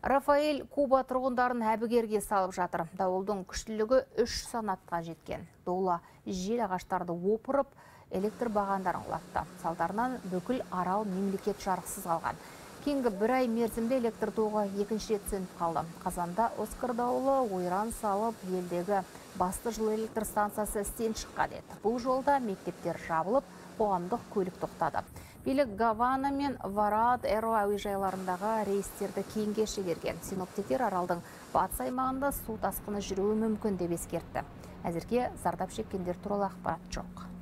Рафаэль Куба тұрғындарын әбігерге салып жатыр. Дауылдың күштілігі 3 санатқа жеткен. Дола жел ағаштарды опырып, электр бағандарын құлатты. Салдарынан бүкіл арал мемлекет жарықсыз қалған. Кейінгі бір ай мерзімде электр тоғы екінші рет сөніп қалды. Қазанда Оскар дауылы ойран салып, елдегі басты жылу электр станциясы істен шыққан еді. Бұл жолда мектептер жабылып, қоғамдық көлік тоқтады. Билік Гавана мен Варад Эро әуежайларындағы рейстерді кейінге шегерген. Синоптиктер аралдың батыс аймағында су тасқыны жүруі мүмкін деп ескертті. Әзірге зардап шеккендер туралы ақпарат жоқ.